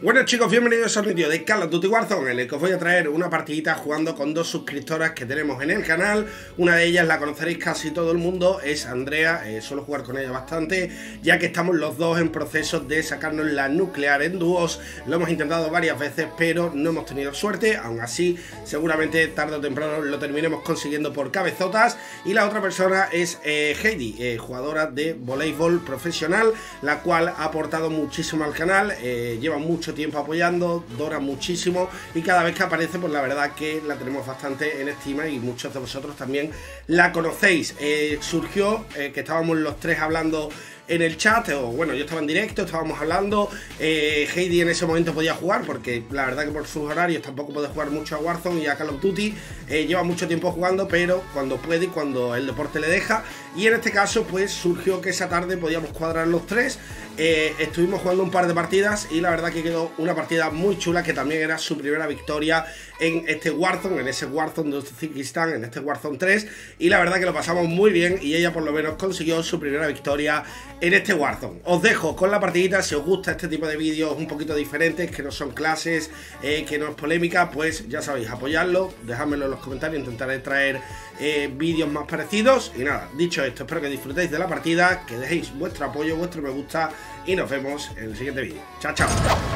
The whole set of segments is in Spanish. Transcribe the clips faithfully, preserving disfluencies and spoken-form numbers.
Bueno chicos, bienvenidos a un vídeo de Call of Duty Warzone en el que os voy a traer una partidita jugando con dos suscriptoras que tenemos en el canal. Una de ellas la conoceréis casi todo el mundo, es Andrea, eh, suelo jugar con ella bastante, ya que estamos los dos en proceso de sacarnos la nuclear en dúos. Lo hemos intentado varias veces, pero no hemos tenido suerte. Aún así, seguramente tarde o temprano lo terminemos consiguiendo por cabezotas. Y la otra persona es eh, Heidi, eh, jugadora de voleibol profesional, la cual ha aportado muchísimo al canal, eh, lleva mucho tiempo apoyando, dora muchísimo y cada vez que aparece pues la verdad que la tenemos bastante en estima y muchos de vosotros también la conocéis. Eh, surgió eh, que estábamos los tres hablando en el chat, o bueno, yo estaba en directo, estábamos hablando, eh, Heidi en ese momento podía jugar porque la verdad que por sus horarios tampoco puede jugar mucho a Warzone y a Call of Duty, eh, lleva mucho tiempo jugando, pero cuando puede y cuando el deporte le deja, y en este caso pues surgió que esa tarde podíamos cuadrar los tres. Eh, estuvimos jugando un par de partidas y la verdad que quedó una partida muy chula, que también era su primera victoria en este Warzone, en ese Warzone de Uzbekistán, en este Warzone tres, y la verdad que lo pasamos muy bien y ella por lo menos consiguió su primera victoria en este Warzone. Os dejo con la partidita. Si os gusta este tipo de vídeos un poquito diferentes, que no son clases, eh, que no es polémica, pues ya sabéis, apoyadlo, dejádmelo en los comentarios, intentaré traer eh, vídeos más parecidos. Y nada, dicho esto, espero que disfrutéis de la partida, que dejéis vuestro apoyo, vuestro me gusta y nos vemos en el siguiente vídeo. Chao, chao.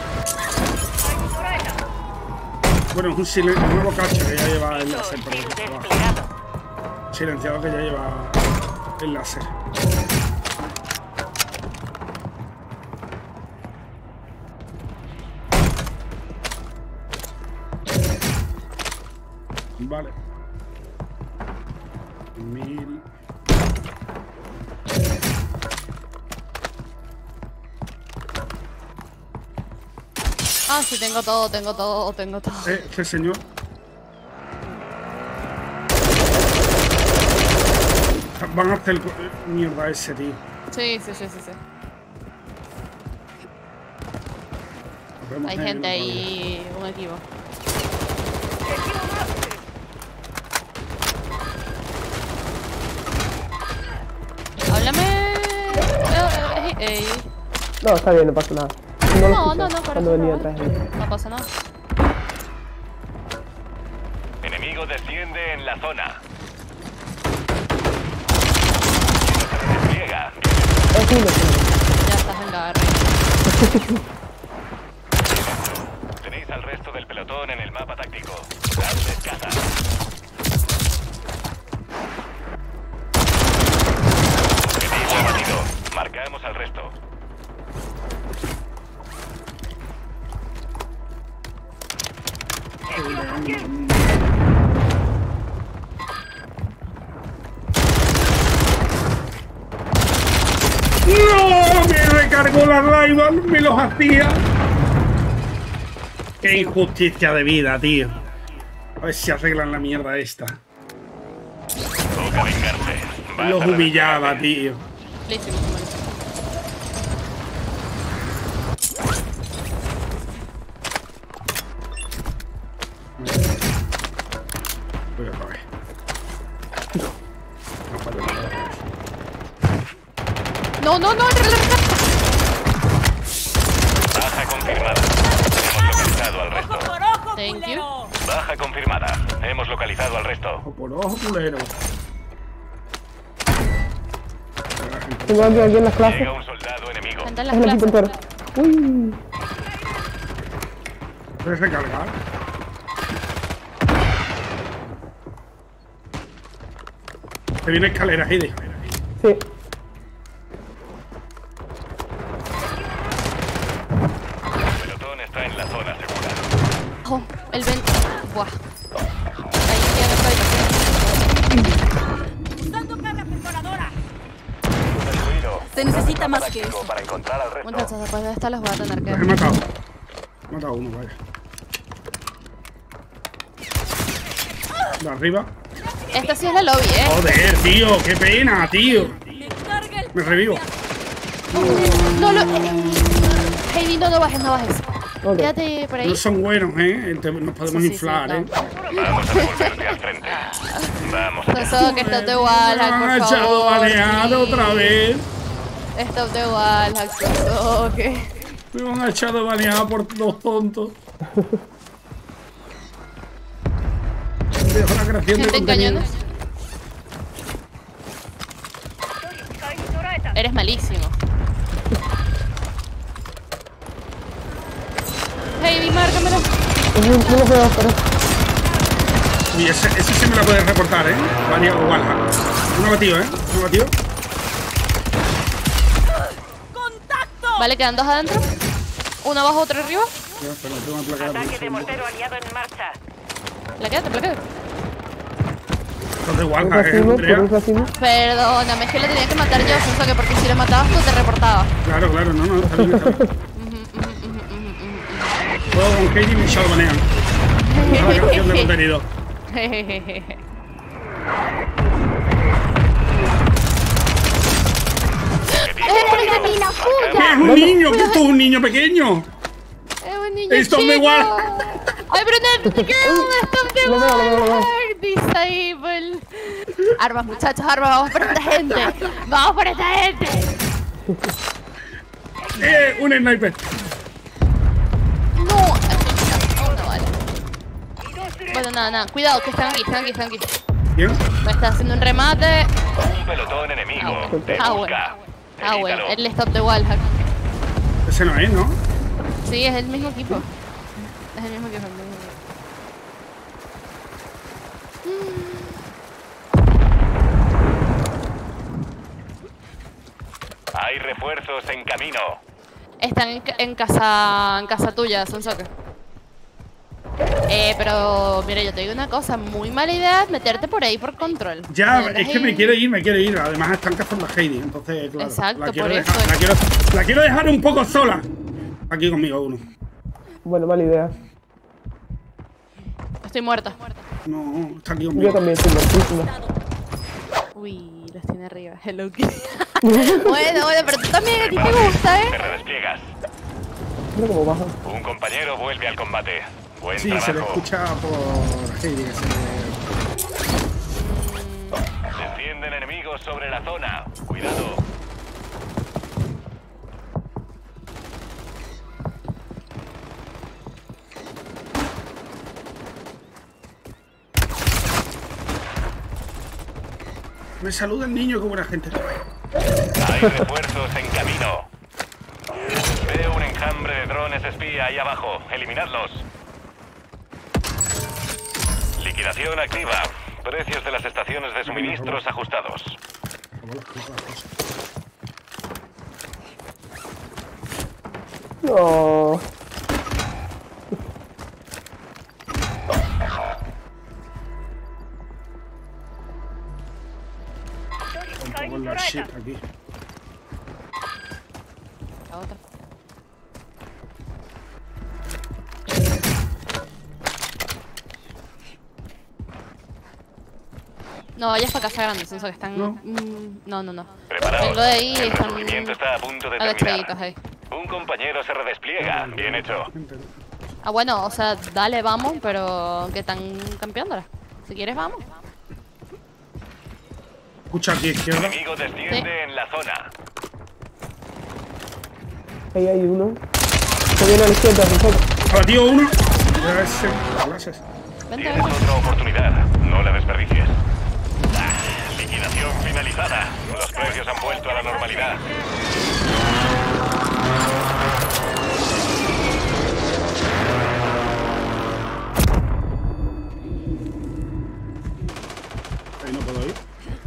Bueno, es un, silen un nuevo cacho que ya lleva el láser, silenciado que ya lleva el láser. Vale. Mil. Ah, sí, tengo todo, tengo todo, tengo todo. Eh, este señor. Van a hacer el... mierda ese, tío. Sí, sí, sí, sí, sí. Hay gente ahí, un equipo. Háblame. Eh, eh, eh. No, está bien, no pasa nada. No, no, no, no, cuando venía atrás de mí. No pasa nada. Enemigo desciende en la zona. Despliega. Es uno. Ya estás en la R. Tenéis al resto del pelotón en el mapa táctico. Dadles caza. Objetivo abatido. Marcamos al resto. ¡No! Me recargó la rival, me los hacía. Qué injusticia de vida, tío. A ver si arreglan la mierda esta. Toca vengarse. Vas Los a humillaba, reventar. tío. Listo, Voy a ver. No, no, no, Baja confirmada. Hemos localizado al resto. thank you. Baja confirmada. Hemos localizado al resto. Ojo por ojo, culero. Tengo alguien aquí en las clases. Llega un soldado enemigo. Gente en Es el las equipo clases. entero. Uy. ¿Puedes recargar? Te viene escalera, Heidi. Sí. El pelotón está en la zona segura. Oh, el veinte. Buah. Ahí tiene el Usando carga perforadora. Destruido. Se necesita más que Táctico eso. para encontrar al resto. Muchachos, después de esta los voy a tener que... Los he matado. He matado a uno, vaya. De arriba. Esta sí es la lobby, eh. Joder, tío, qué pena, tío. Me carga el... Me revivo. No, lo... Heidi, no, no bajes, no bajes. Ok. Quédate por ahí. No son buenos, ¿eh? Te- Nos podemos Sí, sí, inflar, sí, ¿eh? Vamos a devolverte al frente. Vamos a Eso, que está de igual, Me han por echado favor. baneado sí. otra vez. Stop the wall, hack, ok. Me van a echar de baneado por los tontos. Dejo la creación de Gente en contenido. cañones. Eres malísimo. Heidi, márcamelo. No, no lo puedo esperar. Uy, ese, ese sí me la puedes reportar, ¿eh? Baneado o Walhack. No ha batido, ¿eh? No ha batido. Vale, quedan dos adentro. Uno abajo, otro arriba. Ya, pero tengo una placa de Ataque de presión. mortero aliado en marcha. Plaquéate, plaquéate. Los de Por un Walhack, ¿eh, racimo, por Andrea? un racimo. Perdóname, es que le tenía que matar yo, Sonsoke, porque si lo matabas tú te reportaba. Claro, claro, no, no, está bien, está bien. Juego con Heidi y me shadowbanean. Dejo la creación de contenido. ¡Eh, la ¿Qué puta! es un niño? ¿Qué es tú, un niño pequeño? ¡Es un niño Stop chico! the war. ¡Ay, Brunette, te quedo! ¡Stop the Lo veo, lo veo, lo veo. war! Disable. Armas, muchachos, armas, vamos por esta gente. Vamos por esta gente. Eh, un sniper. No, oh, no vale. Bueno, nada, nada. Cuidado, que están aquí, están aquí, están aquí. ¿Quién? Me está haciendo un remate. Un pelotón enemigo. Ah, bueno. Te Ah, busca. bueno. Ah, bueno, Evítalo. el stop de Walhack. Ese no es, ¿no? Sí, es el mismo equipo. Es el mismo equipo. El mismo equipo. Hay refuerzos en camino. Están en, ca- en casa en casa tuya, Sonsoke. Eh, pero mira, yo te digo una cosa, muy mala idea meterte por ahí por control. Ya, Me es que me dejas quiere ir, me quiere ir. Además están cazando a Heidi, entonces, claro. Exacto, la quiero por dejar, eso. la quiero, la quiero dejar un poco sola. Aquí conmigo uno. Bueno, mala idea. Estoy muerta. No, está aquí Yo conmigo. también estoy muertísima. Uy, los tiene arriba. Hello Kitty. Bueno, bueno, pero tú también a ti te gusta, Te ¿eh? redespliegas. Mira cómo baja. Un compañero vuelve al combate. Buen Sí, trabajo. se le escucha por Heidi. Que se le... Descienden enemigos sobre la zona. Cuidado. Me saluda el niño, qué buena gente. Hay refuerzos en camino. Veo un enjambre de drones espía ahí abajo. Eliminadlos. Liquidación activa. Precios de las estaciones de suministros ajustados. No. Un poco en la shit aquí. La otra. No, vayas para casa grande, Sonsoke, que están. No. Mm, no, no, no. Preparaos. Vengo de ahí y El están resurgimiento está a punto de agachaditos terminar. ahí. Un compañero se redespliega. Bien hecho. Ah, bueno, o sea, dale, vamos, pero que están campeándola. Si quieres, vamos. Escucha aquí izquierda. Enemigo desciende en la zona. Ahí hay uno. Se viene a la izquierda, nosotros. Abatido uno. Ya ese. Gracias. Vente, Tienes vente. otra oportunidad. No la desperdicies. Ah, liquidación finalizada. Los precios han vuelto a la normalidad. Ahí no puedo ir.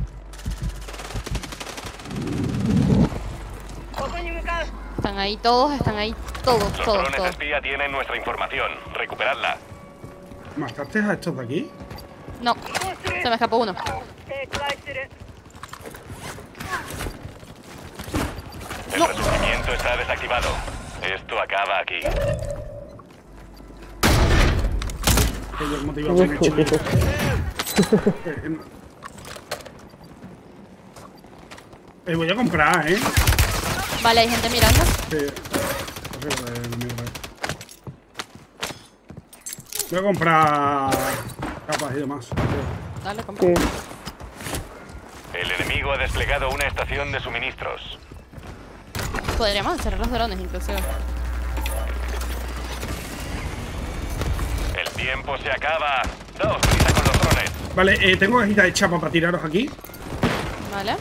Están ahí todos, están ahí todos, Los todos, drones todos. espía tienen nuestra información. Recuperadla. ¿Mataste a estos de aquí? No, se me escapó uno. El resurgimiento está desactivado. Esto acaba aquí. Que yo motivado me he hecho yo. Eh, eh, eh, voy a comprar, ¿eh? Vale, hay gente mirando. Sí. Arriba del mierda. Voy a comprar capas y demás. Dale, compra. Sí. El enemigo ha desplegado una estación de suministros. Podríamos hacer los drones, inclusive. tiempo se acaba. Daos prisa con los drones. Vale, eh, tengo cajita de chapa para tiraros aquí. Vale.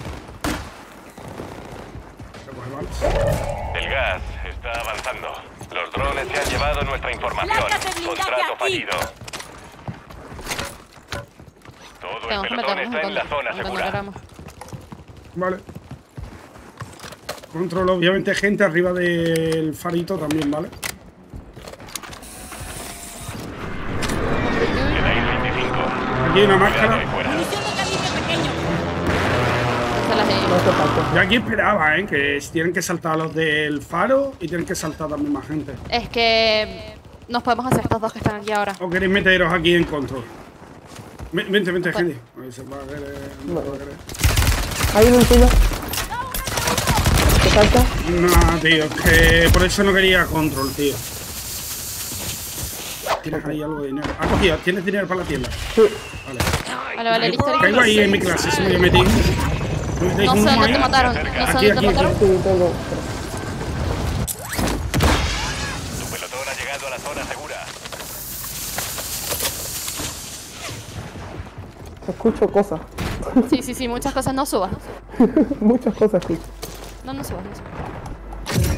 El gas está avanzando. Los drones se han llevado nuestra información. Placas de blindaje Contrato aquí. fallido. Todo el Tenemos que pelotón meternos está en la en zona cuando segura. queramos. Vale. Controlo, obviamente, gente arriba del farito también, ¿vale? Quedáis veinticinco. Aquí hay una Cuidado máscara. ahí fuera. Munición de calibre pequeño. Se las he- No hace falta. Yo aquí esperaba, ¿eh? Que tienen que saltar los del faro y tienen que saltar también más gente. Es que nos podemos hacer estos dos que están aquí ahora. ¿O queréis meteros aquí en control? Ven- Vente, vente, Bueno. gente. A ver, se va a querer- no se va a querer. Hay uno encima. ¿Te salta? No, tío, es que por eso no quería control, tío. Tienes ahí algo de dinero. Ah, cogido, ¿tienes dinero para la tienda? Sí. Vale. Vale, vale, listo, listo. Caigo ahí en mi clase, si me voy a meter. ¿Me metéis No sé uno dónde ahí? te mataron. No sé Aquí, dónde te aquí, mataron. Sí, tengo. Tu pelotón ha llegado a la zona segura. Escucho cosas. Sí, sí, sí, muchas cosas. No subas. Muchas cosas escucho. No, no subas, no subas.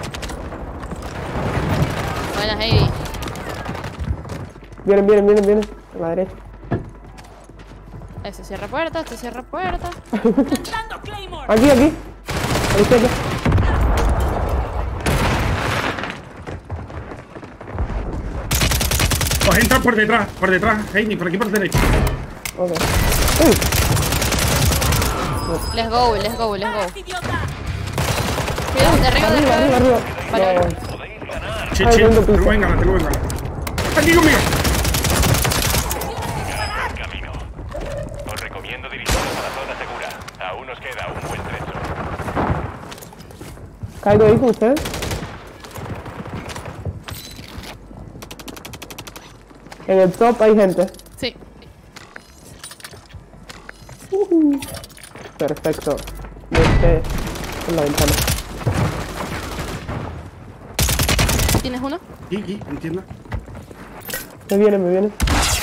Buenas, Heidi. Vienen, vienen, vienen, vienen. A la derecha. Este cierra puerta, este cierra puerta. Lanzando Claymore. Aquí, aquí. A la izquierda. Pues entra por detrás, por detrás, Heidi, por aquí por derecha. Ok. Uy, Let's go, let's go, let's go. Idiota. Cuidado, de arriba, de arriba, arriba. arriba, arriba. Vale, No, vale. Podéis ganar. Che, Ay, che, tengo tengo pista. bengala, tengo bengala. Aquí conmigo. En camino. Os recomiendo dirigiros a la zona segura. Aún nos queda un buen trecho. caigo ahí con ustedes. En el top hay gente. Sí. Perfecto. Desde en la ventana. ¿Tienes uno? Aquí, aquí, entienda. Me viene, me viene.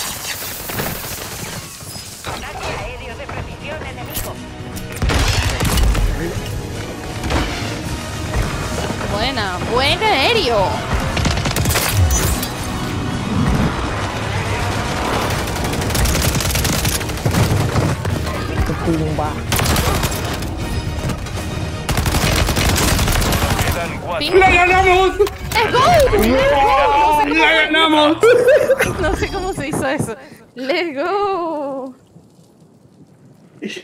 Buena, buen aéreo. Tumba. Quedan cuatro. Ping. ¡La ganamos! ¡Es gol! ¡La ganamos! No sé cómo se hizo eso. Let's go. Let's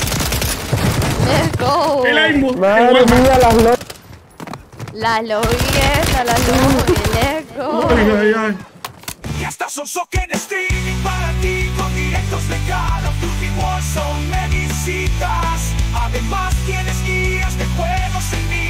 go. ¡El Aimu! ¡Qué Madre guapa! mía, las lo... La lobby, la lobby. Let's go. Ay, ay, ay. Y hasta son en streaming para ti con directos de Call of Duty Warzone me visitas. Además tienes guías de juegos en línea.